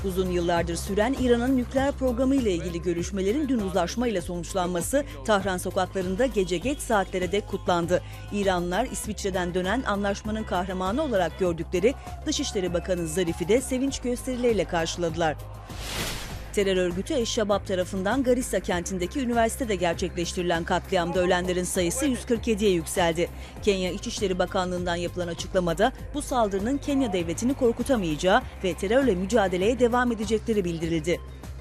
Uzun yıllardır süren İran'ın nükleer programı ile ilgili görüşmelerin dün uzlaşmayla sonuçlanması Tahran sokaklarında gece geç saatlere dek kutlandı. İranlılar İsviçre'den dönen anlaşmanın kahramanı olarak gördükleri Dışişleri Bakanı Zarif'i de sevinç gösterileriyle karşıladılar. Terör örgütü Eşşabab tarafından Garissa kentindeki üniversitede gerçekleştirilen katliamda ölenlerin sayısı 147'ye yükseldi. Kenya İçişleri Bakanlığı'ndan yapılan açıklamada bu saldırının Kenya devletini korkutamayacağı ve terörle mücadeleye devam edecekleri bildirildi.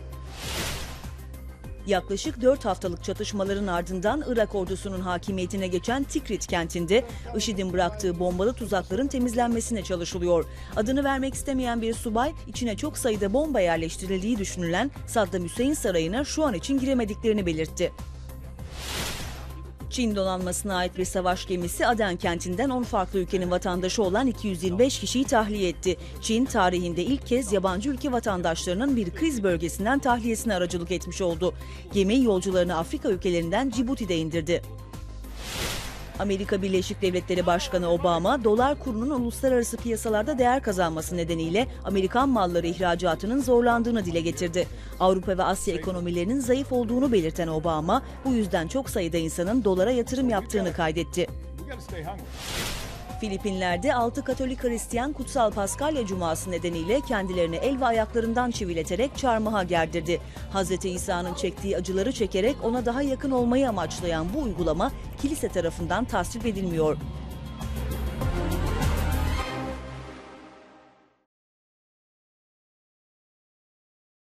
Yaklaşık 4 haftalık çatışmaların ardından Irak ordusunun hakimiyetine geçen Tikrit kentinde IŞİD'in bıraktığı bombalı tuzakların temizlenmesine çalışılıyor. Adını vermek istemeyen bir subay, içine çok sayıda bomba yerleştirildiği düşünülen Saddam Hüseyin Sarayı'na şu an için giremediklerini belirtti. Çin donanmasına ait bir savaş gemisi Aden kentinden 10 farklı ülkenin vatandaşı olan 225 kişiyi tahliye etti. Çin tarihinde ilk kez yabancı ülke vatandaşlarının bir kriz bölgesinden tahliyesine aracılık etmiş oldu. Gemi yolcularını Afrika ülkelerinden Cibuti'de indirdi. Amerika Birleşik Devletleri Başkanı Obama, dolar kurunun uluslararası piyasalarda değer kazanması nedeniyle Amerikan malları ihracatının zorlandığını dile getirdi. Avrupa ve Asya ekonomilerinin zayıf olduğunu belirten Obama, bu yüzden çok sayıda insanın dolara yatırım yaptığını kaydetti. Filipinler'de 6 Katolik Hristiyan Kutsal Paskalya Cuması nedeniyle kendilerini el ve ayaklarından çivileterek çarmıha gerdirdi. Hz. İsa'nın çektiği acıları çekerek ona daha yakın olmayı amaçlayan bu uygulama kilise tarafından tasvip edilmiyor.